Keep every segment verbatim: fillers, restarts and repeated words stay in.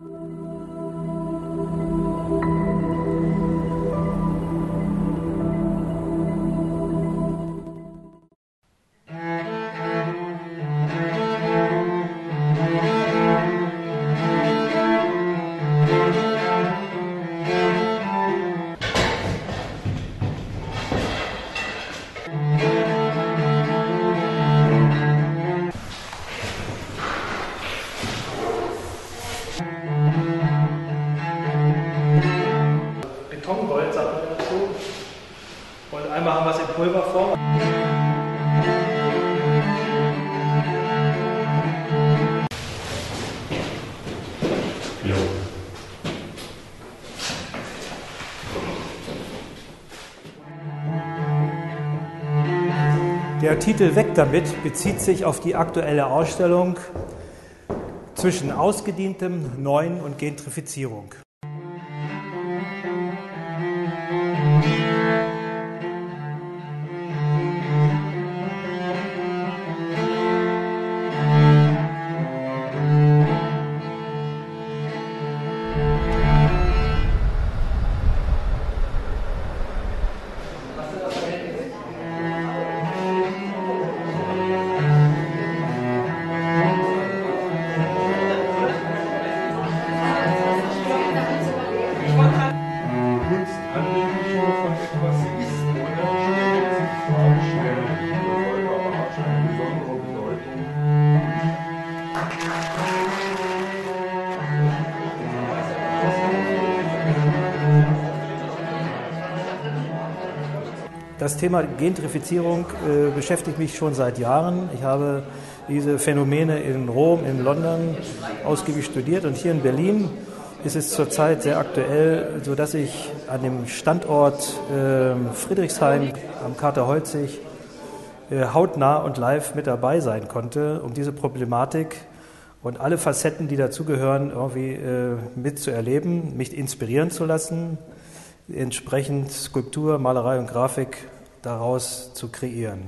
Betongold sagt man dazu. Und einmal haben wir es in Pulverform. Jo. Der Titel Weg damit bezieht sich auf die aktuelle Ausstellung zwischen Ausgedientem, Neuen und Gentrifizierung. Das Thema Gentrifizierung äh, beschäftigt mich schon seit Jahren. Ich habe diese Phänomene in Rom, in London ausgiebig studiert und hier in Berlin ist es zurzeit sehr aktuell, sodass ich an dem Standort äh, Friedrichshain am Kater Holzig äh, hautnah und live mit dabei sein konnte, um diese Problematik und alle Facetten, die dazugehören, irgendwie äh, mitzuerleben, mich inspirieren zu lassen, entsprechend Skulptur, Malerei und Grafik daraus zu kreieren.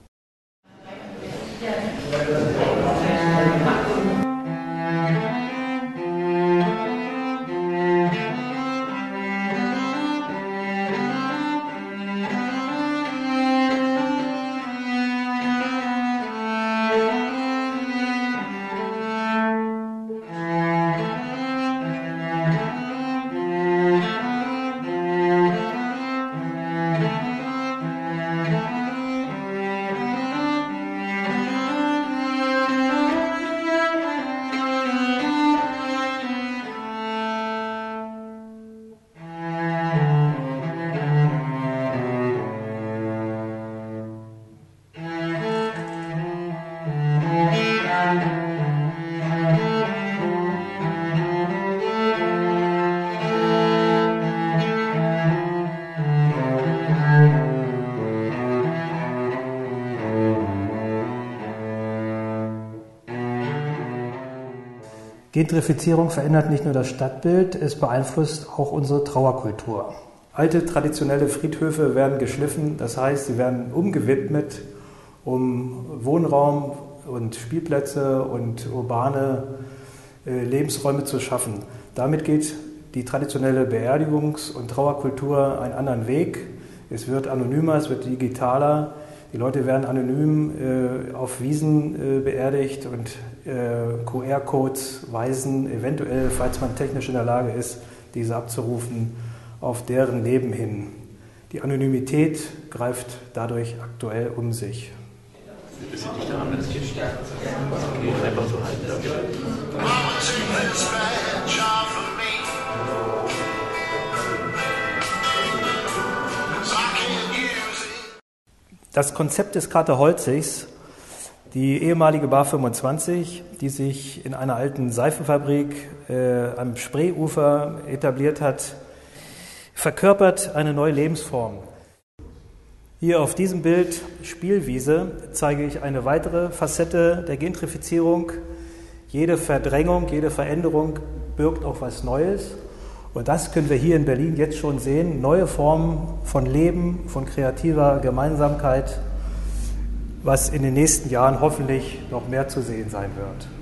Gentrifizierung verändert nicht nur das Stadtbild, es beeinflusst auch unsere Trauerkultur. Alte traditionelle Friedhöfe werden geschliffen, das heißt, sie werden umgewidmet, um Wohnraum und Spielplätze und urbane äh, Lebensräume zu schaffen. Damit geht die traditionelle Beerdigungs- und Trauerkultur einen anderen Weg. Es wird anonymer, es wird digitaler. Die Leute werden anonym äh, auf Wiesen äh, beerdigt und äh, Q R-Codes weisen eventuell, falls man technisch in der Lage ist, diese abzurufen, auf deren Leben hin. Die Anonymität greift dadurch aktuell um sich. Das liegt nicht daran, dass es hier stärker ist. Einfach so halten. Das Konzept des Kater Holzigs, die ehemalige Bar fünfundzwanzig, die sich in einer alten Seifenfabrik äh, am Spreeufer etabliert hat, verkörpert eine neue Lebensform. Hier auf diesem Bild Spielwiese zeige ich eine weitere Facette der Gentrifizierung. Jede Verdrängung, jede Veränderung birgt auch was Neues. Und das können wir hier in Berlin jetzt schon sehen. Neue Formen von Leben, von kreativer Gemeinsamkeit, was in den nächsten Jahren hoffentlich noch mehr zu sehen sein wird.